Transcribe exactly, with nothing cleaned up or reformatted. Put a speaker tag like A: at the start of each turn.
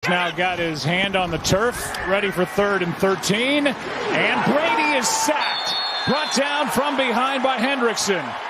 A: now got his hand on the turf, ready for third and thirteen. And Brady is sacked. Brought down from behind by Hendrickson.